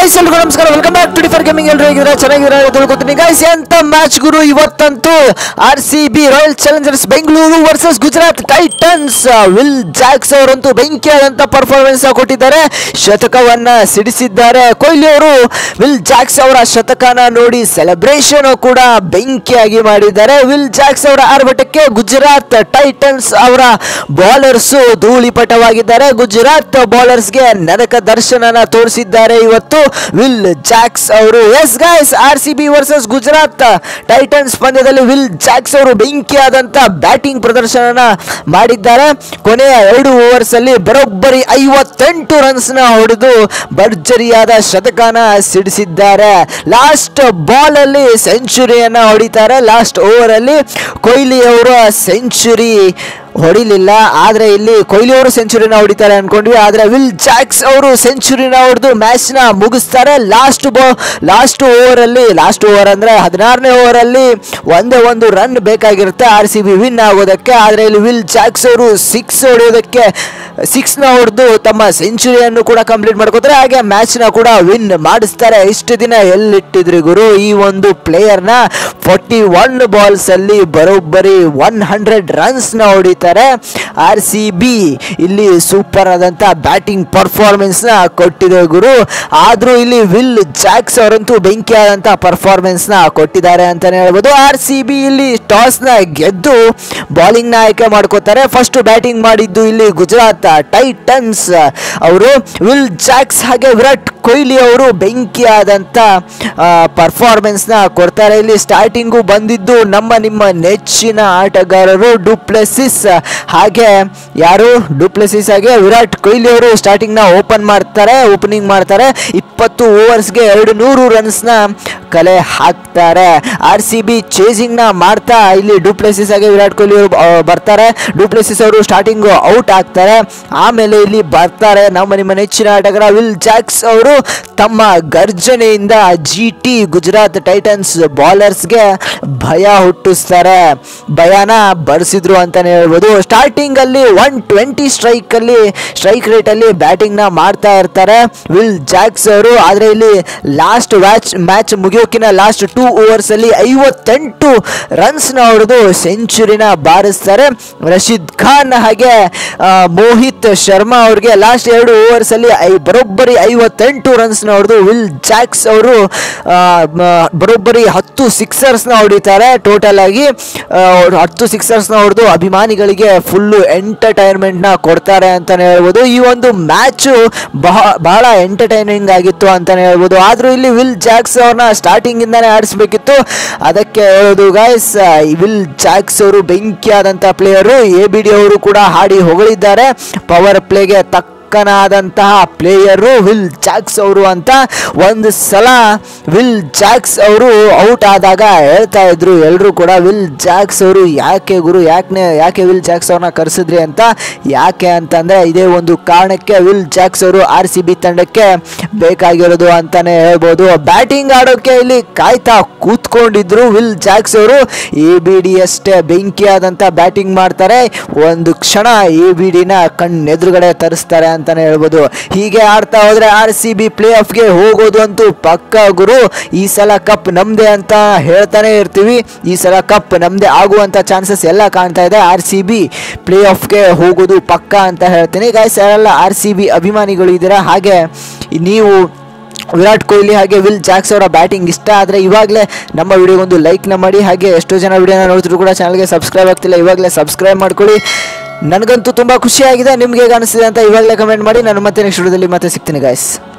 Guys ಎಲ್ರಿಗೂ ನಮಸ್ಕಾರ, welcome back to Differ Gaming. ಎಲ್ಲರೂ ಹೇಗಿದ್ರೆ ಚೆನ್ನಾಗಿದ್ರೆ ತಿಳ್ಕೊತೀನಿ ಗೈಸ್. ಎಂತ ಮ್ಯಾಚ್ ಗುರು ಇವತ್ತಂತೂ. RCB Royal Challengers Bengaluru versus Gujarat Titans. Will Jacks ಅವರಂತೂ ಬೆಂಕಿಯಾದಂತ ಪರ್ಫಾರ್ಮೆನ್ಸ್ ಕೊಟ್ಟಿದ್ದಾರೆ, ಶತಕವನ್ನ ಸಿಡಿಸಿದ್ದಾರೆ. ಕೊಹ್ಲಿ ಅವರು ವಿಲ್ ಜಾಕ್ಸ್ ಅವರ ಶತಕನ ನೋಡಿ ಸೆಲೆಬ್ರೇಷನ್ ಕೂಡ ಬೆಂಕಿಯಾಗಿ ಮಾಡಿದ್ದಾರೆ. ವಿಲ್ ಜಾಕ್ಸ್ ಅವರ ಆರ್ಭಟಕ್ಕೆ ಗುಜರಾತ್ ಟೈಟನ್ಸ್ ಅವರ ಬೌಲರ್ಸ್ ಧೂಳಿಪಟವಾಗಿದ್ದಾರೆ. ಗುಜರಾತ್ ಬೌಲರ್ಸ್ಗೆ ನರಕ ದರ್ಶನನ ತೋರಿಸಿದ್ದಾರೆ ಇವತ್ತು ವಿಲ್ ಜಾಕ್ಸ್ ಅವರು. Yes guys, RCB versus Gujarat Titans ಪಂದ್ಯದಲ್ಲಿ ವಿಲ್ ಜಾಕ್ಸ್ ಅವರು ಬೆಂಕಿಯಾದಂತ ಬ್ಯಾಟಿಂಗ್ ಪ್ರದರ್ಶನ ಮಾಡಿದ್ದಾರೆ. ಕೊನೆಯ 2 ಓವರ್ಸ್ ಅಲ್ಲಿ ಬರೋಬ್ಬರಿ 58 ರನ್ಸ್ ನ ಹೊಡೆದು ಭರ್ಜರಿಯಾದ ಶತಕನ ಸಿಡಿಸಿದ್ದಾರೆ. ಲಾಸ್ಟ್ ಬಾಲ್ ಅಲ್ಲಿ ಸೆಂಚುರಿಯನ್ನ ಹೊಡಿತಾರೆ. ಲಾಸ್ಟ್ ಓವರ್ ಅಲ್ಲಿ ಕೊಹ್ಲಿ ಅವರು ಸೆಂಚುರಿ ಹೊಡಿಲಿಲ್ಲ, ಆದ್ರೆ ಇಲ್ಲಿ ಕೊಹ್ಲಿ ಅವರು ಸೆಂಚುರಿನ ಹೊಡಿತಾರೆ ಅನ್ಕೊಂಡ್ವಿ, ಆದ್ರೆ ವಿಲ್ ಜಾಕ್ಸ್ ಅವರು ಸೆಂಚುರಿನ ಹೊಡೆದು ಮ್ಯಾಚ್ ನ ಮುಗಿಸ್ತಾರೆ. ಲಾಸ್ಟ್ ಓವರ್ ಅಂದ್ರೆ 16ನೇ ಓವರ್ ಅಲ್ಲಿ ಒಂದೇ ಒಂದು ರನ್ ಬೇಕಾಗಿರುತ್ತೆ RCB ವಿನ್ ಆಗೋದಕ್ಕೆ, ಆದ್ರೆ ಇಲ್ಲಿ ವಿಲ್ ಜಾಕ್ಸ್ ಅವರು 6 ನ ಹೊಡೆದು ತಮ್ಮ ಸೆಂಚುರಿಯನ್ನು ಕೂಡ ಕಂಪ್ಲೀಟ್ ಮಾಡ್ಕೋತಾರೆ. ಹಾಗೆ ಮ್ಯಾಚ್ ನ ಕೂಡ ವಿನ್ ಮಾಡಿಸ್ತಾರೆ. ಇಷ್ಟು ದಿನ ಎಲ್ಲಿಟ್ಟಿದ್ರಿ ಗುರು ಈ ಒಂದು ಪ್ಲೇಯರ್ ನ? 41 ಬಾಲ್ಸ್ ಅಲ್ಲಿ ಬರೋಬ್ಬರಿ 100 ರನ್ಸ್ ನ ಹೊಡಿತಾರೆ. RCB ಇಲ್ಲಿ ಸೂಪರ್ ಆದಂತ ಬ್ಯಾಟಿಂಗ್ ಪರ್ಫಾರ್ಮೆನ್ಸ್ ನ ಕೊಟ್ಟಿದೆ ಗುರು. ಆದ್ರೂ ಇಲ್ಲಿ ವಿಲ್ ಜಾಕ್ಸ್ ಅವರಂತೂ ಬೆಂಕಿಯಾದಂತ ಪರ್ಫಾರ್ಮೆನ್ಸ್ ನ ಕೊಟ್ಟಿದ್ದಾರೆ ಅಂತಾನೆ ಹೇಳ್ಬೋದು. RCB ಇಲ್ಲಿ ಟಾಸ್ ನ ಗೆದ್ದು ಬೌಲಿಂಗ್ ನ ಆಯ್ಕೆ ಮಾಡ್ಕೋತಾರೆ. ಫಸ್ಟ್ ಬ್ಯಾಟಿಂಗ್ ಮಾಡಿದ್ದು ಇಲ್ಲಿ ಗುಜರಾತ್ ಟೈಟನ್ಸ್ ಅವರು. ವಿಲ್ ಜಾಕ್ಸ್ ಹಾಗೆ ವಿರಾಟ್ ಕೊಹ್ಲಿ ಅವರು ಬೆಂಕಿಯಾದಂತ ಪರ್ಫಾರ್ಮೆನ್ಸ್ ನ ಕೊಡ್ತಾರೆ. ಇಲ್ಲಿ ಸ್ಟಾರ್ಟಿಂಗು ಬಂದಿದ್ದು ನಿಮ್ಮ ನೆಚ್ಚಿನ ಆಟಗಾರರು ಡುಪ್ಲೆಸಿಸ್ ಹಾಗೆ ವಿರಾಟ್ ಕೊಹ್ಲಿ ಅವರು ಸ್ಟಾರ್ಟಿಂಗ್ ನ ಓಪನಿಂಗ್ ಮಾಡ್ತಾರೆ. 20 ಓವರ್ಸ್ಗೆ 200 ರನ್ಸ್ ನ ಕಲೆ ಹಾಕ್ತಾರೆ. RCB ಚೇಸಿಂಗ್ ನ ಮಾಡ್ತಾ ಇಲ್ಲಿ ಡುಪ್ಲೆಸಿಸ್ ಹಾಗೆ ವಿರಾಟ್ ಕೊಹ್ಲಿ ಅವರು ಬರ್ತಾರೆ. ಡುಪ್ಲೆಸಿಸ್ ಅವರು ಸ್ಟಾರ್ಟಿಂಗ್ ಔಟ್ ಆಗ್ತಾರೆ. ಆಮೇಲೆ ಇಲ್ಲಿ ಬರ್ತಾರೆ ನಿಮ್ಮ ನೆಚ್ಚಿನ ಆಟಗಾರ ವಿಲ್ ಜಾಕ್ಸ್ ಅವರು. ತಮ್ಮ ಗರ್ಜನೆಯಿಂದ GT ಗುಜರಾತ್ ಟೈಟನ್ಸ್ ಬೌಲರ್ಸ್ಗೆ ಭಯ ಹುಟ್ಟಿಸ್ತಾರೆ, ಭಯನ ಬರ್ಸಿದ್ರು ಅಂತಾನೆ ಹೇಳ್ಬೋದು. ಸ್ಟಾರ್ಟಿಂಗ್ ಅಲ್ಲಿ 120 ಸ್ಟ್ರೈಕ್ ರೇಟ್ ಅಲ್ಲಿ ಬ್ಯಾಟಿಂಗ್ ನ ಮಾಡ್ತಾ ಇರ್ತಾರೆ ವಿಲ್ ಜಾಕ್ಸ್ ಅವರು. ಆದ್ರೆ ಇಲ್ಲಿ ಲಾಸ್ಟ್ ಮ್ಯಾಚ್ ಮುಗಿಯೋಕಿನ ಲಾಸ್ಟ್ 2 ಓವರ್ಸ್ ಅಲ್ಲಿ 58 ರನ್ಸ್ ನ ಹೊಡೆದು ಸೆಂಚುರಿನ ಬಾರಿಸ್ತಾರೆ. ರಶೀದ್ ಖಾನ್ ಹಾಗೆ ಮೋಹಿತ್ ಶರ್ಮಾ ಅವ್ರಿಗೆ ಲಾಸ್ಟ್ 2 ಓವರ್ಸ್ ಅಲ್ಲಿ ಬರೋಬ್ಬರಿ 58 ರನ್ಸ್ ನ ಹೊಡೆದು ವಿಲ್ ಜಾಕ್ಸ್ ಅವರು ಬರೋಬ್ಬರಿ 10 ಸಿಕ್ಸರ್ಸ್ ನ ಹೊಡಿತಾರೆ. ಟೋಟಲ್ ಆಗಿ 10 ಸಿಕ್ಸರ್ಸ್ ನ ಹೊಡೆದು ಅಭಿಮಾನಿಗಳಿಗೆ ಫುಲ್ಲು ಎಂಟರ್ಟೈನ್ಮೆಂಟ್ ನ ಕೊಡ್ತಾರೆ ಅಂತಾನೆ ಹೇಳ್ಬೋದು. ಈ ಒಂದು ಮ್ಯಾಚ್ ಬಹಳ ಎಂಟರ್ಟೈನಿಂಗ್ ಆಗಿತ್ತು ಅಂತಾನೆ ಹೇಳ್ಬೋದು. ಆದ್ರೂ ಇಲ್ಲಿ ವಿಲ್ ಜಾಕ್ಸ್ ಅವ್ರನ್ನ ಸ್ಟಾರ್ಟಿಂಗ್ ಇಂದಾನೆ ಆಡಿಸ್ಬೇಕಿತ್ತು. ಅದಕ್ಕೆ ಹೇಳೋದು ಗೈಸ್, ವಿಲ್ ಜಾಕ್ಸ್ ಅವರು ಬೆಂಕಿಯಾದಂತ ಪ್ಲೇಯರು. ABD ಅವರು ಕೂಡ ಹಾಡಿ ಹೊಗಳಿದ್ದಾರೆ. ಪವರ್ ಪ್ಲೇಗೆ ತಕ್ಕನಾದಂತಹ ಪ್ಲೇಯರು ವಿಲ್ ಜಾಕ್ಸ್ ಅವರು ಅಂತ. ಒಂದು ಸಲ ವಿಲ್ ಜಾಕ್ಸ್ ಅವರು ಔಟ್ ಆದಾಗ ಹೇಳ್ತಾ ಇದ್ರು ಎಲ್ಲರೂ ಕೂಡ, ವಿಲ್ ಜಾಕ್ಸ್ ಅವರು ಯಾಕೆ ವಿಲ್ ಜಾಕ್ಸ್ ಅವ್ರನ್ನ ಕರೆಸಿದ್ರಿ ಅಂತ. ಯಾಕೆ ಅಂತಂದ್ರೆ ಇದೇ ಒಂದು ಕಾರಣಕ್ಕೆ ವಿಲ್ ಜಾಕ್ಸ್ ಅವರು RCB ತಂಡಕ್ಕೆ ಬೇಕಾಗಿರೋದು ಅಂತಾನೆ ಹೇಳ್ಬೋದು. ಬ್ಯಾಟಿಂಗ್ ಆಡೋಕೆ ಇಲ್ಲಿ ಕಾಯ್ತಾ ಕೂತ್ಕೊಂಡಿದ್ರು ವಿಲ್ ಜಾಕ್ಸ್ ಅವರು. ABD ಅಷ್ಟೇ ಬೆಂಕಿಯಾದಂತ ಬ್ಯಾಟಿಂಗ್ ಮಾಡ್ತಾರೆ. ಒಂದು ಕ್ಷಣ ABD ನ ಕಣ್ಣೆದುರುಗಡೆ ತರಿಸ್ತಾರೆ ಅಂತಾನೆ ಹೇಳ್ಬೋದು. ಹೀಗೆ ಆಡ್ತಾ ಹೋದ್ರೆ RCB ಪ್ಲೇ ಆಫ್ಗೆ ಹೋಗೋದು ಅಂತೂ ಪಕ್ಕ ಗುರು. ಈ ಸಲ ಕಪ್ ನಮ್ದೇ ಅಂತ ಹೇಳ್ತಾನೆ ಇರ್ತೀವಿ. ಈ ಸಲ ಕಪ್ ನಮ್ದೇ ಆಗುವಂತ ಚಾನ್ಸಸ್ ಎಲ್ಲ ಕಾಣ್ತಾ ಇದೆ. RCB ಪ್ಲೇ ಆಫ್ಗೆ ಹೋಗೋದು ಪಕ್ಕ ಅಂತ ಹೇಳ್ತೀನಿ ಗೈಸ್. ಯಾರೆಲ್ಲ RCB ಅಭಿಮಾನಿಗಳು ಇದ್ದೀರಾ, ಹಾಗೆ ನೀವು ವಿರಾಟ್ ಕೊಹ್ಲಿ ಹಾಗೆ ವಿಲ್ ಜಾಕ್ಸ್ ಅವರ ಬ್ಯಾಟಿಂಗ್ ಇಷ್ಟ ಆದರೆ ಇವಾಗಲೇ ನಮ್ಮ ವಿಡಿಯೋಗೊಂದು ಲೈಕ್ನ ಮಾಡಿ. ಹಾಗೆ ಎಷ್ಟೋ ಜನ ವಿಡಿಯೋನ ನೋಡಿದ್ರು ಕೂಡ ಚಾನಲ್ಗೆ ಸಬ್ಸ್ಕ್ರೈಬ್ ಆಗ್ತಿಲ್ಲ, ಇವಾಗಲೇ ಸಬ್ಸ್ಕ್ರೈಬ್ ಮಾಡ್ಕೊಳ್ಳಿ. ನನಗಂತೂ ತುಂಬ ಖುಷಿಯಾಗಿದೆ. ನಿಮ್ಗೆ ಹೇಗೆ ಅನಿಸ್ತಿದೆ ಅಂತ ಇವಾಗಲೇ ಕಮೆಂಟ್ ಮಾಡಿ. ನಾನು ಮತ್ತೆ ನೆಕ್ಸ್ಟ್ ವಿಡಿಯೋದಲ್ಲಿ ಮತ್ತೆ ಸಿಗ್ತೀನಿ ಗೈಸ್.